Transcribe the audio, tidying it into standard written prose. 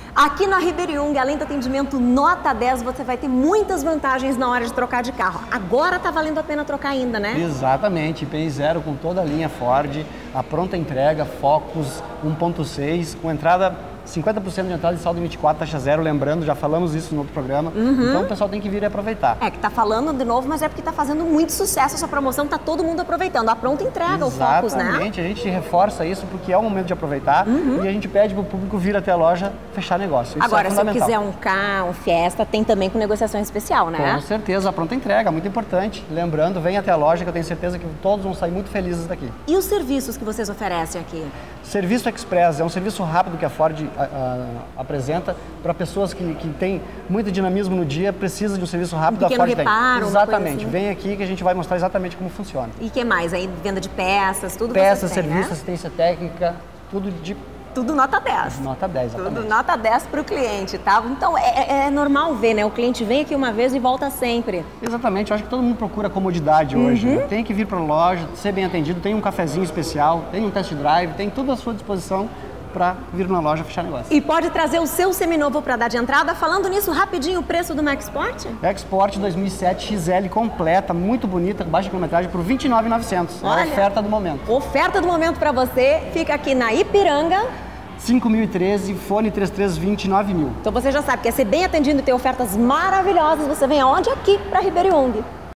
Aqui na Riberiung, além do atendimento nota 10, você vai ter muitas vantagens na hora de trocar de carro. Agora tá valendo a pena trocar ainda, né? Exatamente, IPI zero com toda a linha Ford, a pronta entrega, Focus 1.6, com entrada 50% de entrada de saldo em 24, taxa zero, lembrando, já falamos isso no outro programa, então o pessoal tem que vir e aproveitar. É que tá falando de novo, mas é porque tá fazendo muito sucesso essa promoção, tá todo mundo aproveitando. A pronta entrega, o Focus, né? Exatamente, a gente reforça isso porque é o momento de aproveitar e a gente pede pro público vir até a loja fechar negócio. Isso agora, é se eu fundamental. quiser um K, um Fiesta, tem também com negociação especial, né? Com certeza, a pronta entrega, muito importante. Lembrando, vem até a loja que eu tenho certeza que todos vão sair muito felizes daqui. E os serviços que vocês oferecem aqui? Serviço Express é um serviço rápido que a Ford apresenta para pessoas que têm muito dinamismo no dia, precisa de um serviço rápido, a Ford tem. Exatamente, assim. Vem aqui que a gente vai mostrar exatamente como funciona. E o que mais? Aí, venda de peças, tudo peças, vocês têm, serviço, né? assistência técnica, tudo de... Tudo nota 10. Nota 10, exatamente. Tudo nota 10 para o cliente, tá? Então, é normal ver, né? O cliente vem aqui uma vez e volta sempre. Exatamente, eu acho que todo mundo procura comodidade hoje. Né? Tem que vir para a loja, ser bem atendido, tem um cafezinho especial, tem um test drive, tem tudo à sua disposição para vir na loja fechar negócio. E pode trazer o seu seminovo para dar de entrada. Falando nisso, rapidinho, o preço do Maxport? Export 2007 XL completa, muito bonita, baixa quilometragem por R$ 29.900. É a oferta do momento. Oferta do momento para você. Fica aqui na Ipiranga. 5.013, fone 3320 9.000. Então você já sabe, quer ser bem atendido e ter ofertas maravilhosas, você vem aonde? Aqui para Riberiung.